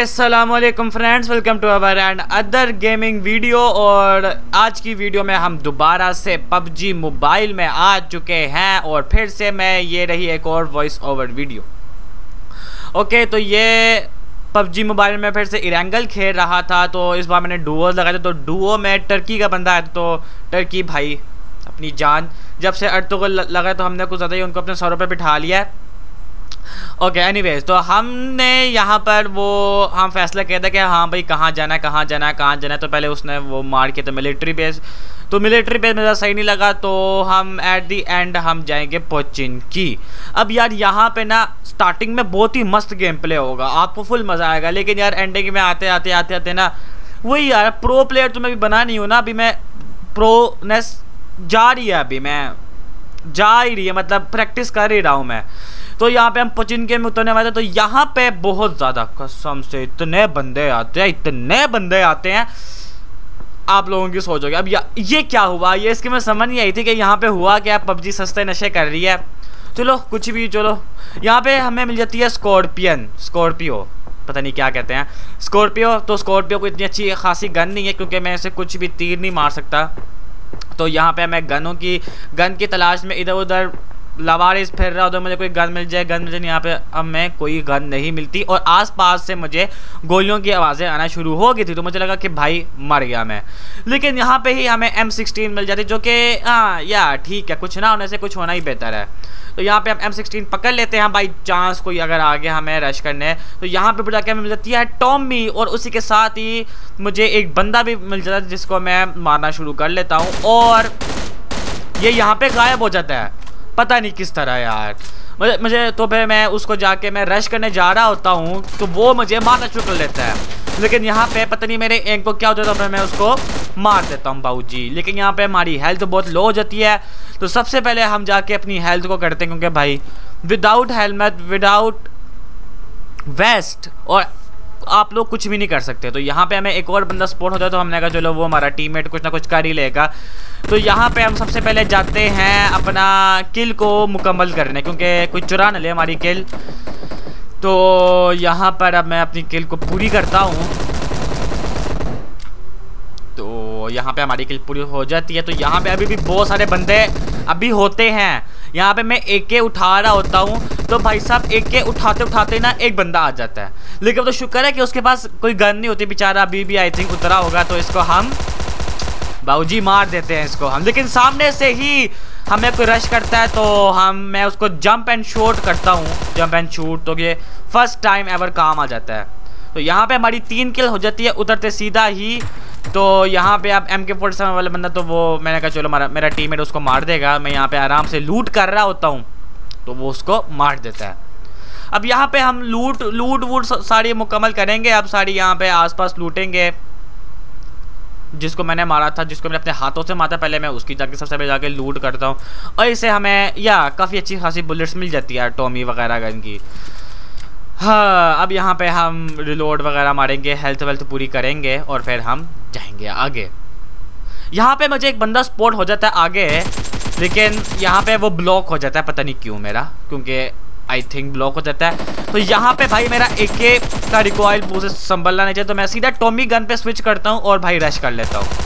अस्सलामुअलैकुम friends, welcome to our and other gaming video. और आज की वीडियो में हम दोबारा से पबजी मोबाइल में आ चुके हैं और फिर से मैं ये रही एक और वॉइस ओवर वीडियो। ओके, तो ये पबजी मोबाइल में फिर से इरेंगल खेल रहा था। तो इस बार मैंने डुओ लगाया था। तो डुओ में टर्की का बंदा है, तो टर्की भाई अपनी जान जब से अर्तों को लगा तो हमने कुछ ज़्यादा ही उनको अपने सरों पर बिठा लिया है। ओके एनीवेज, तो हमने यहाँ पर हम फैसला किया था कि हाँ भाई कहाँ जाना है। तो पहले उसने वो मार के तो मिलिट्री बेस मेरा सही नहीं लगा। तो हम एट दी एंड हम जाएंगे पोचिनकी। अब यार यहाँ पे ना स्टार्टिंग में बहुत ही मस्त गेम प्ले होगा, आपको फुल मज़ा आएगा। लेकिन यार एंडिंग में आते ना वही यार प्रो प्लेयर तो मैं भी बना नहीं हूँ ना। अभी मैं प्रोनेस जा रही है मतलब प्रैक्टिस कर ही रहा हूँ मैं। तो यहाँ पे हम पोचिनकी में उतरने वाले थे। तो यहाँ पे बहुत ज़्यादा कसम से इतने बंदे आते हैं आप लोगों की सोचोगे अब ये क्या हुआ। ये इसकी मैं समझ नहीं आई थी कि यहाँ पे हुआ क्या। पबजी सस्ते नशे कर रही है। चलो कुछ भी, चलो यहाँ पे हमें मिल जाती है स्कॉर्पियो, पता नहीं क्या कहते हैं, स्कॉर्पियो। तो स्कॉर्पियो को इतनी अच्छी खासी गन नहीं है क्योंकि मैं इसे कुछ भी तीर नहीं मार सकता। तो यहाँ पे मैं गन की तलाश में इधर उधर लवारिस फिर रहा, उधर मुझे कोई गन मिल जाए यहाँ पे अब मैं कोई गन नहीं मिलती। और आसपास से मुझे गोलियों की आवाज़ें आना शुरू हो गई थी। तो मुझे लगा कि भाई मर गया मैं। लेकिन यहाँ पे ही हमें M16 मिल जाती, जो कि हाँ यार ठीक है, कुछ ना होने से कुछ होना ही बेहतर है। तो यहाँ पे हम M16 पकड़ लेते हैं बाई चांस कोई अगर आगे हमें रश करने। तो यहाँ पे जाके हमें मिल जाती है टॉमी, और उसी के साथ ही मुझे एक बंदा भी मिल जाता है जिसको मैं मारना शुरू कर लेता हूँ। और ये यहाँ पे गायब हो जाता है, पता नहीं किस तरह यार। मुझे तो फिर मैं उसको जाके मैं रश करने जा रहा होता हूँ तो वो मुझे मारना शुरू कर लेता है। लेकिन यहाँ पे पता नहीं मेरे एम को क्या हो जाता है, मैं उसको मार देता हूँ बाबूजी। लेकिन यहाँ पे हमारी हेल्थ तो बहुत लो हो जाती है। तो सबसे पहले हम जाके अपनी हेल्थ को करते हैं, क्योंकि भाई विदाउट हेलमेट विदाउट वेस्ट और आप लोग कुछ भी नहीं कर सकते। तो यहाँ पे हमें एक और बंदा स्पॉट होता है। तो हमने कहा चलो वो हमारा टीममेट कुछ ना कुछ कर ही लेगा। तो यहाँ पे हम सबसे पहले जाते हैं अपना किल को मुकम्मल करने, क्योंकि कोई चुरा न ले हमारी किल। तो यहाँ पर अब मैं अपनी किल को पूरी करता हूँ। तो यहाँ पे हमारी किल पूरी हो जाती है। तो यहाँ पे अभी भी बहुत सारे बंदे अभी होते हैं। यहाँ पे मैं AK उठा रहा होता हूँ तो भाई साहब AK उठाते ना एक बंदा आ जाता है। लेकिन तो शुक्र है कि उसके पास कोई गन नहीं होती, बेचारा अभी भी आई थिंक उतरा होगा। तो इसको हम बाबूजी मार देते हैं इसको हम। लेकिन सामने से ही हमें कोई रश करता है तो मैं उसको जंप एंड शूट करता हूँ। तो ये फर्स्ट टाइम एवर काम आ जाता है। तो यहाँ पे हमारी 3 किल हो जाती है उतरते सीधा ही। तो यहाँ पे आप MK47 वाला बंदा, तो वो मैंने कहा चलो मेरा टीममेट उसको मार देगा। मैं यहाँ पे आराम से लूट कर रहा होता हूँ तो वो उसको मार देता है। अब यहाँ पे हम लूट सारी मुकम्मल करेंगे। अब सारी यहाँ पे आसपास लूटेंगे। जिसको मैंने मारा था, जिसको मैंने अपने हाथों से मारा, पहले मैं उसकी जाके सबसे पहले जाके लूट करता हूँ। और इससे हमें काफ़ी अच्छी खासी बुलेट्स मिल जाती है टॉमी वगैरह गन की। हाँ, अब यहाँ पे हम रिलोड वगैरह मारेंगे, हेल्थ वेल्थ पूरी करेंगे और फिर हम जाएंगे आगे। यहाँ पे मुझे एक बंदा स्पॉट हो जाता है आगे, लेकिन यहाँ पे वो ब्लॉक हो जाता है, पता नहीं क्यों क्योंकि आई थिंक ब्लॉक हो जाता है। तो यहाँ पे भाई मेरा AK का रिकॉइल मुझे संभलना नहीं चाहिए। तो मैं सीधा टॉमी गन पे स्विच करता हूँ और भाई रश कर लेता हूँ।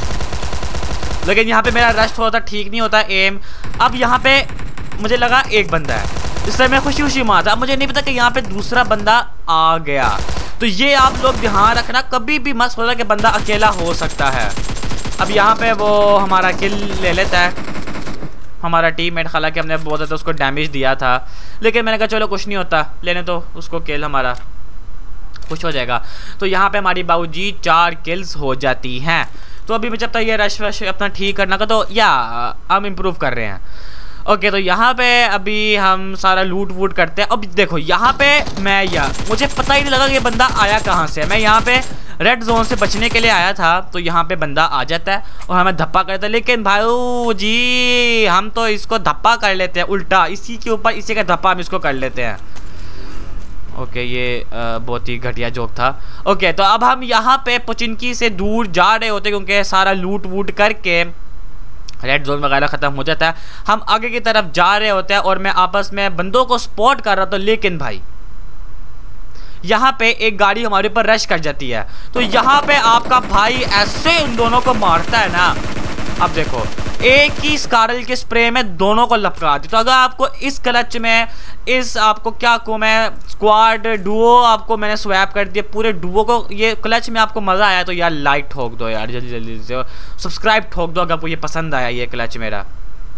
लेकिन यहाँ पे मेरा रश थोड़ा सा ठीक नहीं होता एम। अब यहाँ पे मुझे लगा एक बंदा है, इसलिए मैं खुशी मारा था। मुझे नहीं पता कि यहाँ पे दूसरा बंदा आ गया। तो ये आप लोग ध्यान रखना, कभी भी मत सोचना कि बंदा अकेला हो सकता है। अब यहाँ पे वो हमारा किल ले लेता है हमारा टीममेट। हालांकि हमने बहुत ज़्यादा उसको डैमेज दिया था, लेकिन मैंने कहा चलो कुछ नहीं होता, लेने तो उसको किल हमारा खुश हो जाएगा। तो यहाँ पे हमारी बाबूजी 4 किल्स हो जाती हैं। तो अभी जब तक ये रश अपना ठीक करना का, तो हम इम्प्रूव कर रहे हैं। ओके, तो यहाँ पे अभी हम सारा लूट वूट करते हैं। अब देखो यहाँ पे मुझे पता ही नहीं लगा कि ये बंदा आया कहाँ से। मैं यहाँ पे रेड जोन से बचने के लिए आया था। तो यहाँ पे बंदा आ जाता है और हमें धप्पा करता है। लेकिन भाई जी हम तो इसको धप्पा कर लेते हैं उल्टा, इसी के ऊपर इसी का धप्पा हम इसको कर लेते हैं। ओके, ये बहुत ही घटिया जोक था। ओके, तो अब हम यहाँ पे पोचिनकी से दूर जा रहे होते क्योंकि सारा लूट वूट करके रेड जोन वगैरह ख़त्म हो जाता है। हम आगे की तरफ जा रहे होते हैं और मैं आपस में बंदों को स्पॉट कर रहा था। लेकिन भाई यहाँ पे एक गाड़ी हमारे ऊपर रश कर जाती है। तो यहाँ पे आपका भाई ऐसे इन दोनों को मारता है ना, अब देखो एक ही स्कारल के स्प्रे में दोनों को लपका दी। तो अगर आपको इस क्लच में आपको क्या कहूँ मैं, स्क्वाड डुओ आपको मैंने स्वैप कर दिया पूरे डुओ को, ये क्लच में आपको मज़ा आया तो यार लाइक ठोक दो यार, जल्दी जल्दी से सब्सक्राइब ठोक दो अगर आपको ये पसंद आया ये क्लच मेरा।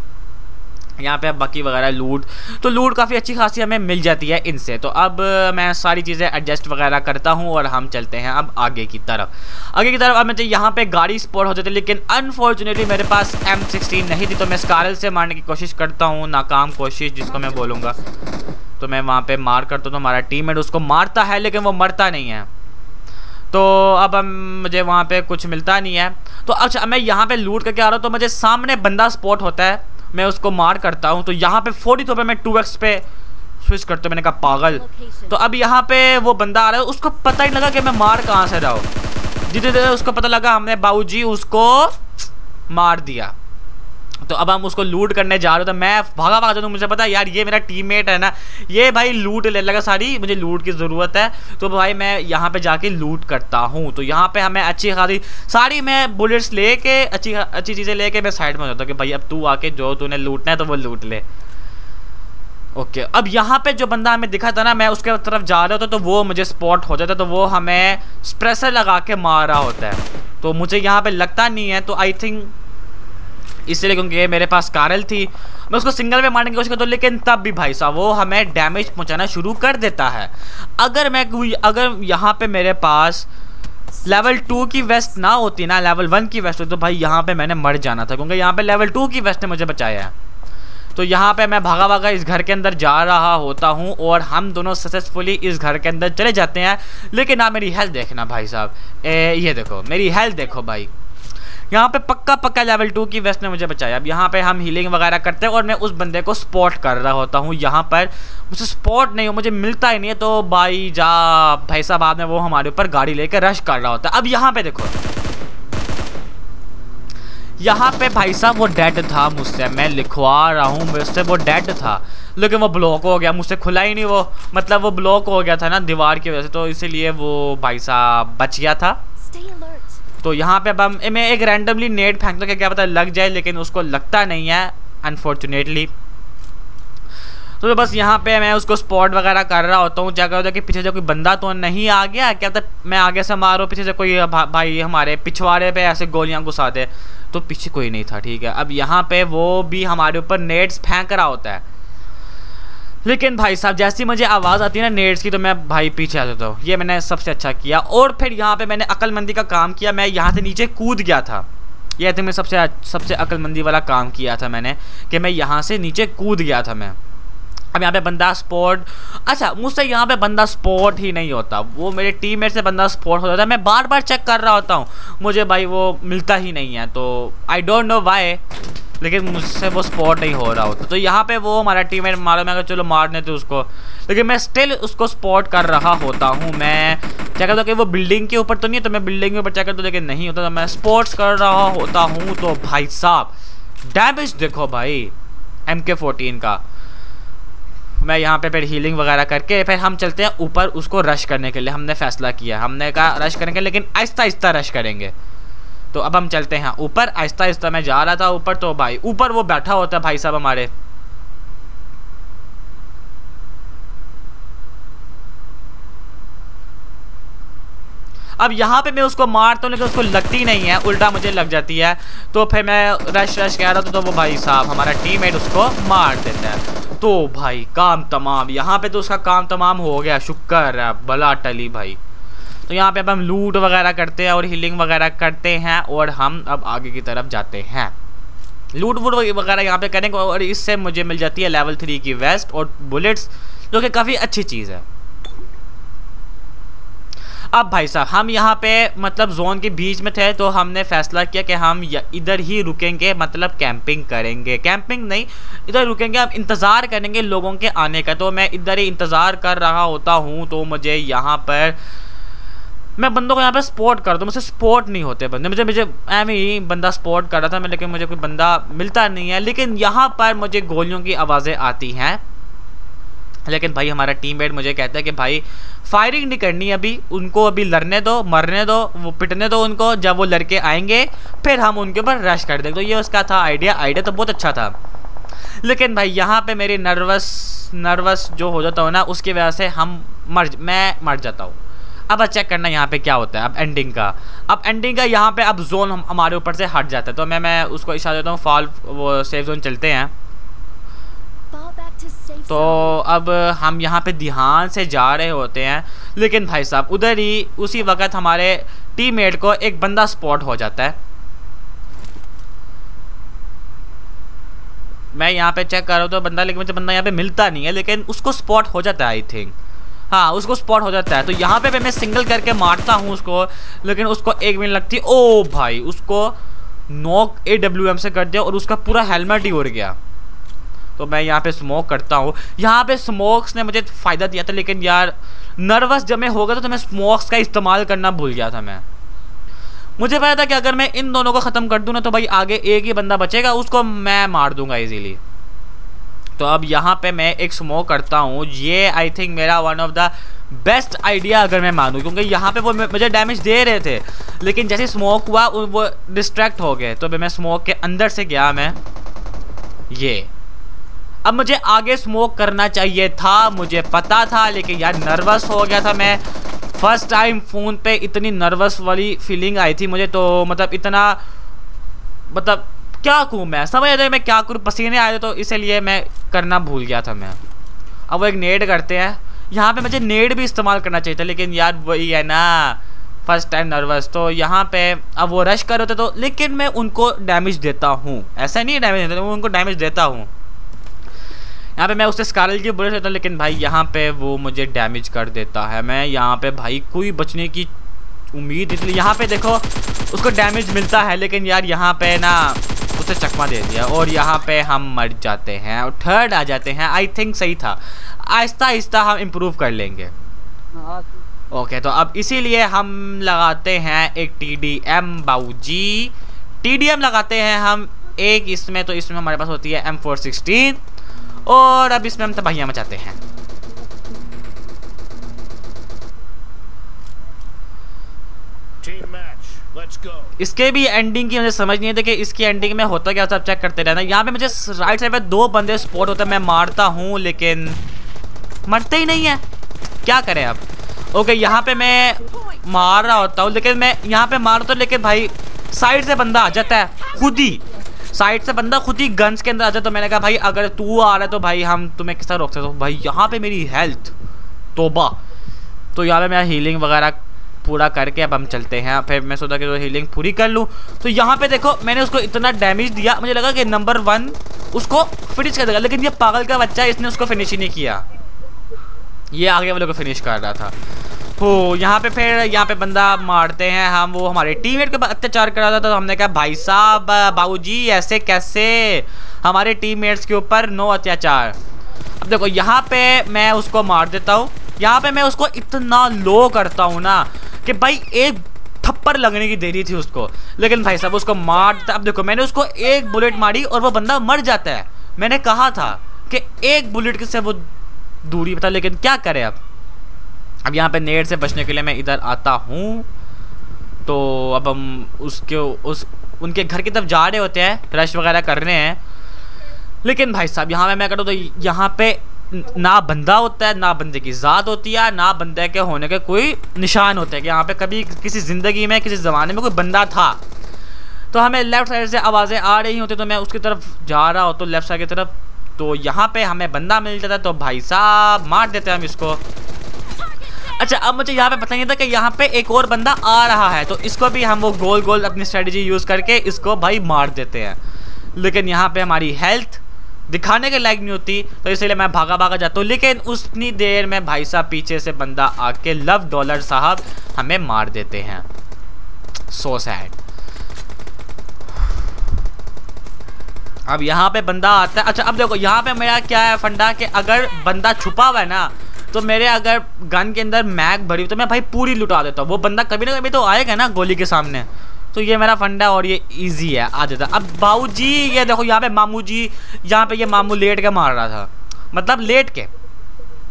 यहाँ पे अब बाकी वगैरह लूट, तो लूट काफ़ी अच्छी खासी हमें मिल जाती है इनसे। तो अब मैं सारी चीज़ें एडजस्ट वगैरह करता हूँ और हम चलते हैं अब आगे की तरफ। अब मुझे यहाँ पे गाड़ी स्पॉट हो जाती है, लेकिन अनफॉर्चुनेटली मेरे पास M16 नहीं थी। तो मैं स्कारल से मारने की कोशिश करता हूँ, नाकाम कोशिश जिसको मैं बोलूँगा। तो मैं वहाँ पर मार करता हूँ तो हमारा टीममेट उसको मारता है लेकिन वो मरता नहीं है। तो अब मुझे वहाँ पर कुछ मिलता नहीं है। तो अच्छा मैं यहाँ पर लूट करके आ रहा हूँ, तो मुझे सामने बंदा स्पॉट होता है, मैं उसको मार करता हूं। तो यहाँ पे 42 पे मैं 2x पे स्विच करता हूँ। मैंने कहा पागल। तो अब यहाँ पे वो बंदा आ रहा है, उसको पता ही लगा कि मैं मार कहाँ से रहा हूँ। धीरे धीरे उसको पता लगा हमने बाबूजी उसको मार दिया। तो अब हम उसको लूट करने जा रहे हो। तो मैं भागा जाता हूँ, मुझे पता है यार ये मेरा टीममेट है ना, ये भाई लूट ले लगा सारी, मुझे लूट की ज़रूरत है। तो भाई मैं यहाँ पे जाके लूट करता हूँ। तो यहाँ पे हमें अच्छी खासी सारी मैं बुलेट्स लेके अच्छी चीज़ें लेके मैं साइड में हो जाता हूँ कि भाई अब तू आके जो तूने लूटना है तो वो लूट ले। ओके अब यहाँ पे जो बंदा हमें दिखा था ना, मैं उसके तरफ जा रहा होता तो वो मुझे स्पॉट हो जाता, तो वो हमें स्प्रेसर लगा के मार रहा होता है। तो मुझे यहाँ पे लगता नहीं है, तो आई थिंक इसलिए क्योंकि मेरे पास कारल थी, मैं उसको सिंगल में मारने की कोशिश करता हूँ, लेकिन तब भी भाई साहब वो हमें डैमेज पहुँचाना शुरू कर देता है। अगर यहाँ पे मेरे पास लेवल 2 की वेस्ट ना होती ना, लेवल 1 की वेस्ट होती, तो भाई यहाँ पे मैंने मर जाना था, क्योंकि यहाँ पे लेवल 2 की वेस्ट ने मुझे बचाया है। तो यहाँ पे मैं भागा इस घर के अंदर जा रहा होता हूँ और हम दोनों सक्सेसफुली इस घर के अंदर चले जाते हैं। लेकिन आप मेरी हेल्थ देखना भाई साहब, ये देखो मेरी हेल्थ देखो भाई, यहाँ पे पक्का लेवल 2 की वेस्ट ने मुझे बचाया। अब यहाँ पे हम हीलिंग वगैरह करते हैं और मैं उस बंदे को स्पॉट कर रहा होता हूँ। यहाँ पर मुझे स्पॉट नहीं हो, मुझे मिलता ही नहीं है। तो भाई साहब बाद में वो हमारे ऊपर गाड़ी लेकर रश कर रहा होता है। अब यहाँ पे देखो, यहाँ पे भाई साहब वो डेड था मुझसे, मैं लिखवा रहा हूँ मुझसे वो डेड था, लेकिन वो ब्लॉक हो गया, मुझसे खुला ही नहीं वो, मतलब वो ब्लॉक हो गया था ना दीवार की वजह से, तो इसीलिए वो भाई साहब बच गया था। तो यहाँ पे अब मैं एक रैंडमली नेट फेंकता हूँ, क्या पता लग जाए, लेकिन उसको लगता नहीं है अनफॉर्चुनेटली। तो बस यहाँ पे मैं उसको स्पॉट वगैरह कर रहा होता हूँ, क्या होता है कि पीछे से कोई बंदा तो नहीं आ गया, क्या पता मैं आगे से मारूँ, पीछे से कोई भाई हमारे पिछवाड़े पे ऐसे गोलियाँ घुसा दे। तो पीछे कोई नहीं था, ठीक है। अब यहाँ पे वो भी हमारे ऊपर नेट्स फेंक रहा होता है, लेकिन भाई साहब जैसी मुझे आवाज़ आती है ना नेट्स की, तो मैं भाई पीछे आ जाता हूँ। ये मैंने सबसे अच्छा किया। और फिर यहाँ पे मैंने अक्लमंदी का काम किया, मैं यहाँ से नीचे कूद गया था। ये तो मैं सबसे अक्लमंदी वाला काम किया था मैंने, कि मैं यहाँ से नीचे कूद गया था मैं। अब यहाँ पे बंदा स्पॉट, अच्छा मुझसे यहाँ पे बंदा स्पॉट ही नहीं होता, वो मेरे टीममेट से बंदा स्पॉट हो जाता है। मैं बार चेक कर रहा होता हूँ, मुझे भाई वो मिलता ही नहीं है। तो आई डोंट नो वाई, लेकिन मुझसे वो स्पॉट नहीं हो रहा होता। तो यहाँ पे वो हमारा टीममेट मारो, मैं चलो मारने थे उसको, लेकिन मैं स्टिल उसको स्पॉट कर रहा होता हूँ। मैं क्या करता हूँ कि वो बिल्डिंग के ऊपर तो नहीं है, तो मैं बिल्डिंग के ऊपर चेक करता हूँ, लेकिन नहीं होता, तो मैं स्पॉट्स कर रहा होता हूँ। तो भाई साहब डैमेज देखो भाई MK14 का। मैं यहाँ पे फिर हीलिंग वगैरह करके फिर हम चलते हैं ऊपर उसको रश करने के लिए। हमने फैसला किया, हमने कहा रश करेंगे, लेकिन आहिस्ता रश करेंगे। तो अब हम चलते हैं ऊपर, आहिस्ता मैं जा रहा था ऊपर। तो भाई ऊपर वो बैठा होता है भाई साहब हमारे, अब यहाँ पे मैं उसको मारता हूँ, लेकिन उसको लगती नहीं है, उल्टा मुझे लग जाती है। तो फिर मैं रश कह रहा था, तो वो भाई साहब हमारा टीममेट उसको मार देता है। तो भाई काम तमाम, यहाँ पे तो उसका काम तमाम हो गया, शुक्र है भला टली भाई। तो यहाँ पे अब हम लूट वगैरह करते हैं और हीलिंग वगैरह करते हैं, और हम अब आगे की तरफ जाते हैं। लूट वूट वगैरह यहाँ पे करेंगे, और इससे मुझे मिल जाती है लेवल 3 की वेस्ट और बुलेट्स, जो कि काफ़ी अच्छी चीज़ है। अब भाई साहब हम यहाँ पे मतलब जोन के बीच में थे, तो हमने फैसला किया कि हम इधर ही रुकेंगे, मतलब कैंपिंग करेंगे, कैंपिंग नहीं इधर रुकेंगे, हम इंतज़ार करेंगे लोगों के आने का। तो मैं इधर ही इंतज़ार कर रहा होता हूँ। तो मुझे यहाँ पर मैं बंदों को यहाँ पे स्पॉट कर दूँ, मुझसे स्पॉट नहीं होते बंदे, मुझे एम ही बंदा स्पॉट कर रहा था मैं, लेकिन मुझे कोई बंदा मिलता नहीं है। लेकिन यहाँ पर मुझे गोलियों की आवाज़ें आती हैं, लेकिन भाई हमारा टीममेट मुझे कहता है कि भाई फायरिंग नहीं करनी अभी, उनको अभी लड़ने दो, मरने दो, वो पिटने दो उनको, जब वो लड़के आएंगे फिर हम उनके ऊपर रश कर देंगे। तो ये उसका था आइडिया तो बहुत अच्छा था। लेकिन भाई यहाँ पे मेरी नर्वस जो हो जाता हूँ ना, उसकी वजह से मैं मर जाता हूँ। अब चेक करना यहाँ पे क्या होता है। अब एंडिंग का यहाँ पे अब जोन हमारे ऊपर से हट जाता है। तो मैं उसको इशारा देता हूँ, वो सेफ जोन चलते हैं। तो अब हम यहाँ पे ध्यान से जा रहे होते हैं, लेकिन भाई साहब उधर ही उसी वक्त हमारे टीममेट को एक बंदा स्पॉट हो जाता है। मैं यहाँ पे चेक कर रहा हूँ तो बंदा, लेकिन मुझे बंदा यहाँ पे मिलता नहीं है, लेकिन उसको स्पॉट हो जाता है आई थिंक। हाँ, उसको स्पॉट हो जाता है। तो यहाँ पे मैं सिंगल करके मारता हूँ उसको, लेकिन उसको 1 मिनट लगती है। ओ भाई, उसको नॉक AWM से कर दिया और उसका पूरा हेलमेट ही उड़ गया। तो मैं यहाँ पे स्मोक करता हूँ। यहाँ पे स्मोक्स ने मुझे फ़ायदा दिया था, लेकिन यार नर्वस जब मैं हो गया तो मैं स्मोक्स का इस्तेमाल करना भूल गया था। मुझे पता था कि अगर मैं इन दोनों को ख़त्म कर दूँ ना तो भाई आगे एक ही बंदा बचेगा, उसको मैं मार दूंगा इजीली। तो अब यहाँ पे मैं एक स्मोक करता हूँ। ये आई थिंक मेरा one of the best idea अगर मैं मानूँ, क्योंकि यहाँ पे वो मुझे डैमेज दे रहे थे, लेकिन जैसे स्मोक हुआ वो डिस्ट्रैक्ट हो गए। तो मैं स्मोक के अंदर से गया ये। अब मुझे आगे स्मोक करना चाहिए था, मुझे पता था, लेकिन यार नर्वस हो गया था मैं। फर्स्ट टाइम फ़ोन पे इतनी नर्वस वाली फीलिंग आई थी मुझे, तो मतलब क्या करूँ, मैं समझ रहा था मैं क्या करूँ, पसीने आए थे, तो इसलिए मैं करना भूल गया था मैं। अब वो एक नेड करते हैं, यहाँ पे मुझे नेड भी इस्तेमाल करना चाहिए था, लेकिन यार वही है ना, फर्स्ट टाइम नर्वस। तो यहाँ पे अब वो रश कर रहे थे, तो लेकिन मैं उनको डैमेज देता हूँ, ऐसा नहीं डैमेज देता, मैं उनको डैमेज देता हूँ। यहाँ पे मैं उससे स्कारल की बुलेट लेता हूँ, लेकिन भाई यहाँ पे वो मुझे डैमेज कर देता है। मैं यहाँ पे भाई कोई बचने की उम्मीद, इसलिए यहाँ पे देखो उसको डैमेज मिलता है, लेकिन यार यहाँ पे ना उसे चकमा दे दिया और यहाँ पे हम मर जाते हैं और थर्ड आ जाते हैं। आई थिंक सही था, आहिस्ता आहिस्ता हम इम्प्रूव कर लेंगे। ओके, तो अब इसीलिए हम लगाते हैं एक TDM बाऊजी, TDM लगाते हैं हम एक इसमें। तो इसमें हमारे पास होती है M416 और अब इसमें हम तबाहियां मचाते हैं। इसके भी एंडिंग की मुझे समझ नहीं है कि इसकी एंडिंग में होता क्या, सब चेक करते रहना। यहाँ पे मुझे राइट साइड पे 2 बंदे स्पॉट होते हैं, मैं मारता हूँ लेकिन मरते ही नहीं है, क्या करें अब। ओके, यहाँ पे मैं मार रहा होता हूँ, लेकिन मैं यहाँ पे मारता हूँ, लेकिन भाई साइड से बंदा आ जाता है, खुद ही साइड से बंदा खुद ही गन्स के अंदर आ जाता है। तो मैंने कहा भाई अगर तू आ रहा है तो भाई हम तुम्हें किस तरह रोक सकते हो। भाई यहाँ पे मेरी हेल्थ तोबा, तो यहाँ पे मैं हीलिंग वगैरह पूरा करके अब हम चलते हैं। फिर मैं सोचा कि तो हीलिंग पूरी कर लूँ। तो यहाँ पे देखो मैंने उसको इतना डैमेज दिया, मुझे लगा कि नंबर 1 उसको फिनिश कर देगा, लेकिन ये पागल का बच्चा है, इसने उसको फिनिश ही नहीं किया, ये आगे वाले को फिनिश कर रहा था। हो यहाँ पे फिर यहाँ पे बंदा मारते हैं हम, वो हमारे टीममेट के अत्याचार कर रहा था। तो हमने कहा भाई साहब बाबूजी ऐसे कैसे, हमारे टीममेट्स के ऊपर नो अत्याचार। अब देखो यहाँ पे मैं उसको मार देता हूँ, यहाँ पे मैं उसको इतना लो करता हूँ ना कि भाई एक थप्पड़ लगने की देरी थी उसको, लेकिन भाई साहब उसको मार देता। अब देखो मैंने उसको एक बुलेट मारी और वो बंदा मर जाता है। मैंने कहा था कि एक बुलेट से वो दूरी बता, लेकिन क्या करे अब यहाँ पे नेट से बचने के लिए मैं इधर आता हूँ। तो अब हम उनके घर की तरफ जा रहे होते हैं, रश वगैरह कर रहे हैं, लेकिन भाई साहब यहाँ पे मैं करूँ तो यहाँ पे ना बंदा होता है, ना बंदे की ज़ात होती है, ना बंदे के होने के कोई निशान होते हैं कि यहाँ पे कभी किसी ज़िंदगी में किसी ज़माने में कोई बंदा था। तो हमें लेफ़्ट साइड से आवाज़ें आ रही होती, तो मैं उसकी तरफ जा रहा हूँ, तो लेफ़्ट साइड की तरफ, तो यहाँ पे हमें बंदा मिल जाता है। तो भाई साहब मार देते हैं हम इसको। अच्छा, अब मुझे यहाँ पे पता नहीं था कि यहाँ पे एक और बंदा आ रहा है, तो इसको भी हम वो गोल गोल अपनी स्ट्रेटजी यूज़ करके इसको भाई मार देते हैं। लेकिन यहाँ पे हमारी हेल्थ दिखाने के लायक नहीं होती, तो इसलिए मैं भागा जाता हूँ। लेकिन उतनी देर में भाई साहब पीछे से बंदा आके लव डॉलर साहब हमें मार देते हैं। So sad. अब यहाँ पे बंदा आता है। अच्छा, अब देखो यहाँ पे मेरा क्या है फंडा कि अगर बंदा छुपा हुआ है ना, तो मेरे अगर गन के अंदर मैग भरी हुई तो मैं भाई पूरी लुटा देता हूँ। वो बंदा कभी ना कभी तो आएगा ना गोली के सामने, तो ये मेरा फंडा और ये इजी है, आ जाता। अब बाबूजी ये देखो यहाँ पे मामू जी, यहाँ पे ये मामू लेट के मार रहा था, मतलब लेट के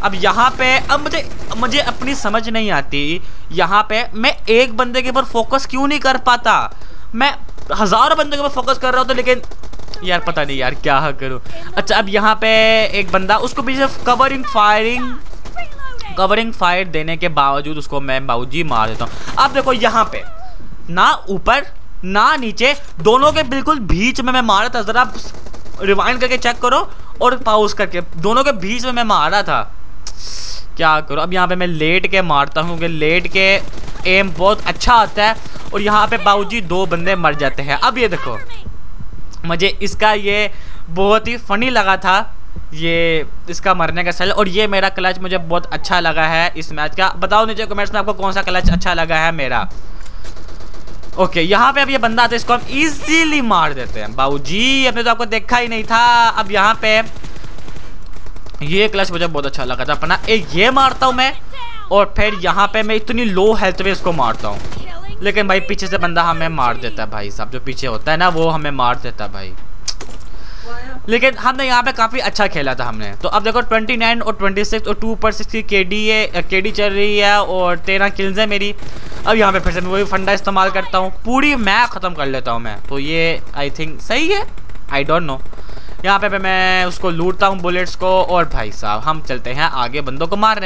अब यहाँ पे अब मुझे अपनी समझ नहीं आती, यहाँ पे मैं एक बंदे के ऊपर फोकस क्यों नहीं कर पाता। मैं हज़ारों बंदों के ऊपर फोकस कर रहा हूँ तो, लेकिन यार पता नहीं यार क्या करूँ। अच्छा अब यहाँ पे एक बंदा, उसको भी सिर्फ कवरिंग फायर देने के बावजूद उसको मैं बाबूजी मार देता हूँ। अब देखो यहाँ पे ना ऊपर ना नीचे, दोनों के बिल्कुल बीच में मैं मारा था। ज़रा रिवाइंड करके चेक करो और पॉज करके, दोनों के बीच में मैं मारा था। क्या करो। अब यहाँ पे मैं लेट के मारता हूँ क्योंकि लेट के एम बहुत अच्छा आता है। और यहाँ पे बाबूजी 2 बंदे मर जाते हैं। अब ये देखो, मुझे इसका ये बहुत ही फनी लगा था, ये इसका मरने का स्टाइल। और ये मेरा क्लच मुझे बहुत अच्छा लगा है इस मैच का। बताओ नीचे कमेंट्स में आपको कौन सा क्लच अच्छा लगा है मेरा। ओके यहाँ पे अब ये बंदा आता है, इसको हम इजीली मार देते हैं। बाबूजी अपने तो आपको देखा ही नहीं था। अब यहाँ पे ये क्लच मुझे बहुत अच्छा लगा था अपना। एक ये मारता हूँ मैं, और फिर यहाँ पे मैं इतनी लो हेल्थ में इसको मारता हूँ, लेकिन भाई पीछे से बंदा हमें मार देता है। भाई साहब जो पीछे होता है ना वो हमें मार देता है भाई। लेकिन हमने यहाँ पे काफ़ी अच्छा खेला था हमने। तो अब देखो 29 और 26 और 2 पर 6 की केडी चल रही है और 13 किल्स है मेरी। अब यहाँ पे फिर से मैं वही फंडा इस्तेमाल करता हूँ, पूरी मैच ख़त्म कर लेता हूँ मैं। तो ये आई थिंक सही है, आई डोंट नो। यहाँ पे मैं उसको लूटता हूँ बुलेट्स को, और भाई साहब हम चलते हैं आगे बंदों को मारने।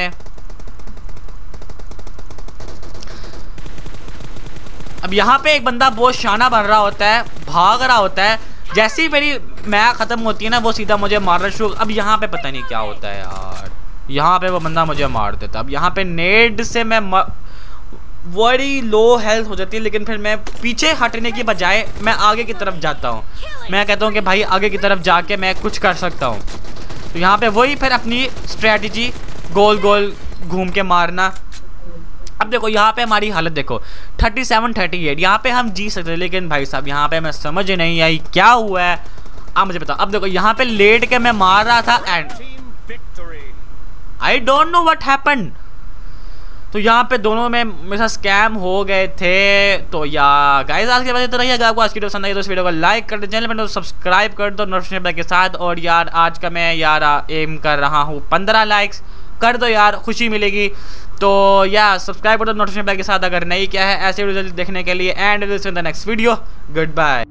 अब यहाँ पे एक बंदा बहुत शाना बन रहा होता है, भाग रहा होता है। जैसे ही मेरी मैच ख़त्म होती है ना वो सीधा मुझे मारना शुरू। अब यहाँ पे पता नहीं क्या होता है यार, यहाँ पे वो बंदा मुझे मार देता। अब यहाँ पे नेड से मैं बड़ी लो हेल्थ हो जाती है, लेकिन फिर मैं पीछे हटने की बजाय मैं आगे की तरफ जाता हूँ। मैं कहता हूँ कि भाई आगे की तरफ जाके मैं कुछ कर सकता हूँ। तो यहाँ पे वही फिर अपनी स्ट्रेटजी गोल गोल घूम के मारना। अब देखो यहाँ पे हमारी हालत देखो 37-38, यहाँ पे हम जीत सकते हैं, लेकिन भाई साहब यहाँ पे मैं समझ नहीं आई क्या हुआ है। आप मुझे बताओ। अब देखो यहाँ पे लेट के मैं मार रहा था and I don't know what happened. तो यहाँ पे दोनों में मेरे साथ स्कैम हो गए थे। तो यार गाइस आज के बाद इतना ही। अगर आपको आज की वीडियो पसंद आई तो इस वीडियो को लाइक कर दो, चैनल पर सब्सक्राइब कर दो नोटिफिकेशन बेल के साथ। और यार आज का मैं यार एम कर रहा हूँ 15 लाइक्स कर दो यार, खुशी मिलेगी। तो यार सब्सक्राइब कर दो नोटिफिकेशन बेल के साथ अगर नहीं किया है ऐसे वीडियो देखने के लिए। And will see in the next video. Good bye.